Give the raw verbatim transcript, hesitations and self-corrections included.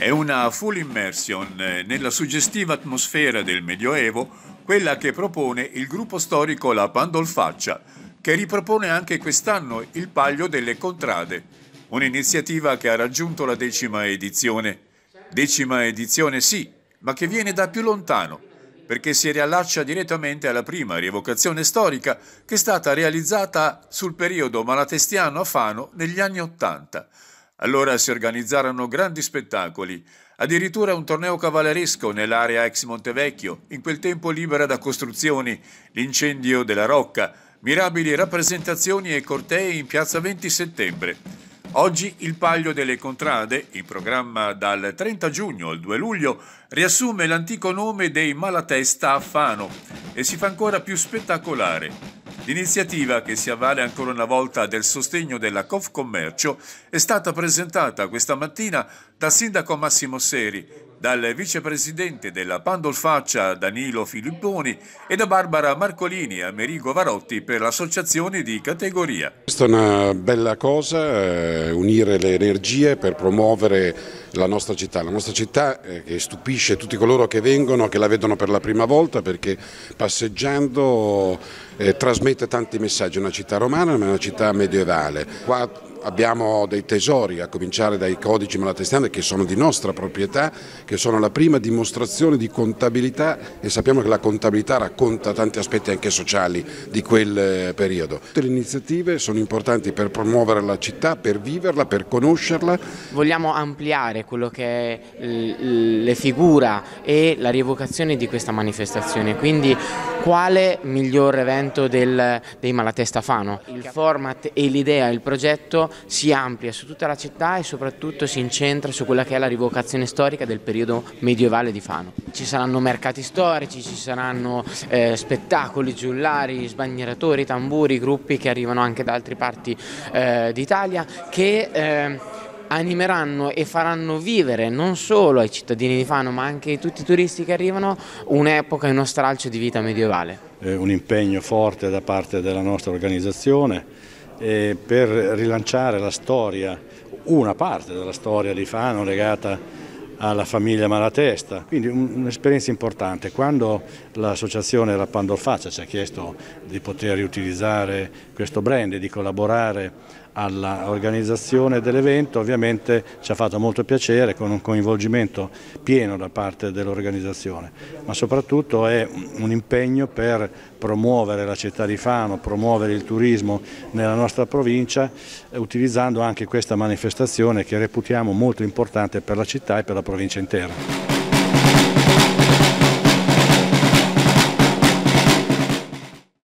È una full immersion nella suggestiva atmosfera del Medioevo, quella che propone il gruppo storico La Pandolfaccia, che ripropone anche quest'anno il Palio delle Contrade, un'iniziativa che ha raggiunto la decima edizione. Decima edizione sì, ma che viene da più lontano, perché si riallaccia direttamente alla prima rievocazione storica che è stata realizzata sul periodo malatestiano a Fano negli anni Ottanta. Allora si organizzarono grandi spettacoli, addirittura un torneo cavalleresco nell'area ex Montevecchio, in quel tempo libera da costruzioni, l'incendio della Rocca, mirabili rappresentazioni e cortei in piazza venti settembre. Oggi il Palio delle Contrade, in programma dal trenta giugno al due luglio, riassume l'antico nome dei Malatesta a Fano e si fa ancora più spettacolare. L'iniziativa, che si avvale ancora una volta del sostegno della Confcommercio, è stata presentata questa mattina dal sindaco Massimo Seri, dal vicepresidente della Pandolfaccia Danilo Filipponi e da Barbara Marcolini e Amerigo Varotti per l'associazione di categoria. Questa è una bella cosa, eh, unire le energie per promuovere la nostra città, la nostra città eh, che stupisce tutti coloro che vengono, che la vedono per la prima volta, perché passeggiando eh, trasmette tanti messaggi. È una città romana, ma è una città medievale. Qua abbiamo dei tesori, a cominciare dai codici malatestiani che sono di nostra proprietà, che sono la prima dimostrazione di contabilità, e sappiamo che la contabilità racconta tanti aspetti anche sociali di quel periodo. Tutte le iniziative sono importanti per promuovere la città, per viverla, per conoscerla. Vogliamo ampliare quello che è le figura e la rievocazione di questa manifestazione, quindi quale miglior evento del, dei Malatesta Fano? Il format e l'idea, il progetto si amplia su tutta la città e soprattutto si incentra su quella che è la rievocazione storica del periodo medievale di Fano. Ci saranno mercati storici, ci saranno eh, spettacoli, giullari, sbandieratori, tamburi, gruppi che arrivano anche da altre parti eh, d'Italia che eh, animeranno e faranno vivere non solo ai cittadini di Fano ma anche a tutti i turisti che arrivano un'epoca e uno stralcio di vita medievale. Eh, un impegno forte da parte della nostra organizzazione eh, per rilanciare la storia, una parte della storia di Fano legata alla famiglia Malatesta, quindi un'esperienza importante. Quando l'associazione La Pandolfaccia ci ha chiesto di poter riutilizzare questo brand e di collaborare all'organizzazione dell'evento, ovviamente ci ha fatto molto piacere, con un coinvolgimento pieno da parte dell'organizzazione, ma soprattutto è un impegno per promuovere la città di Fano, promuovere il turismo nella nostra provincia, utilizzando anche questa manifestazione che reputiamo molto importante per la città e per la provincia intera.